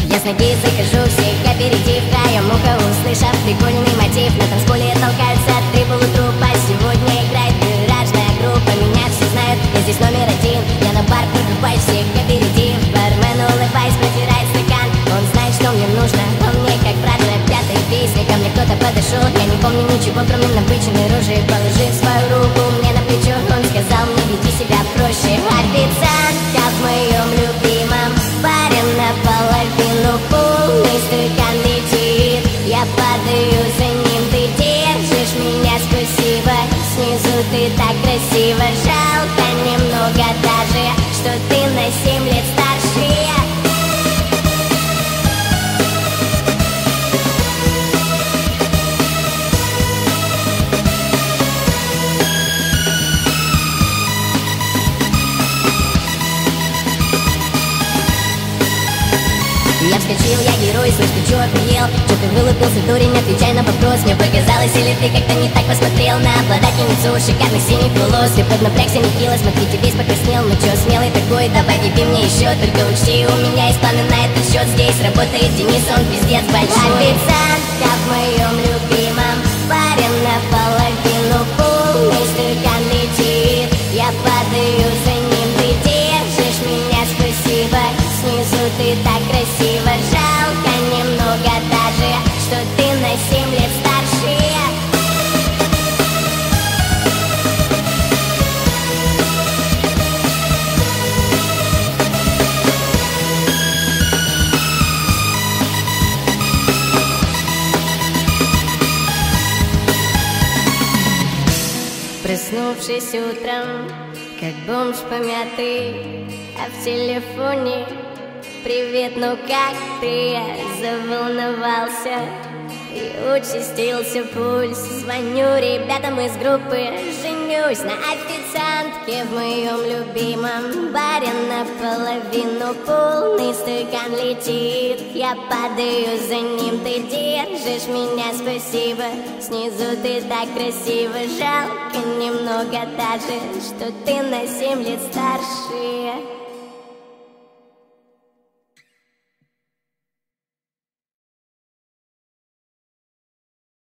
Я с ноги захожу, всех аперитив, краем уха услышав прикольный мотив. На танцполе толкаются три полутрупа. Сегодня играет гаражная группа. Меня все знают, я здесь номер один. Я на бар прикупаю всех аперитив. Бармен, улыбаясь, протирает стакан. Он знает, что мне нужно, он мне как брат. На пятой песне ко мне кто-то подошел. Я не помню ничего, кроме напыченной рожи. Положив свою руку мне на плечо, он сказал мне: веди себя проще. Официантка в моем любимом баре наполовину полный стакан летит. Я падаю за ним, ты держишь меня, спасибо. Снизу ты так красиво, жалко немного даже, что ты на 7 лет старше. Я вскочил, я герой, слышь, ты чё охуел? Чё ты вылупился, дурень, отвечай на вопрос. Мне показалось, или ты как-то не так посмотрел на обладательницу шикарных синих волос? Ты поднапрягся нехило, смотри, ты весь покраснел. Ну чё, смелый такой, давай выпей мне еще. Только учти, у меня есть планы на этот счет. Здесь работает Денис, он пиздец большой. Официантка в моем любимом баре наполовину полный стакан летит. Я падаю за ним, ты держишь меня, спасибо. Снизу ты так красиво, жалко немного даже, что ты на 7 лет старше. Проснувшись утром, как бомж помятый, а в телефоне: привет, ну как ты? Я заволновался и участился пульс. Звоню ребятам из группы, женюсь на официантке в моем любимом баре. Наполовину полный стакан летит. Я падаю за ним, ты держишь меня, спасибо. Снизу ты так красиво, жалко немного даже, что ты на 7 лет старше.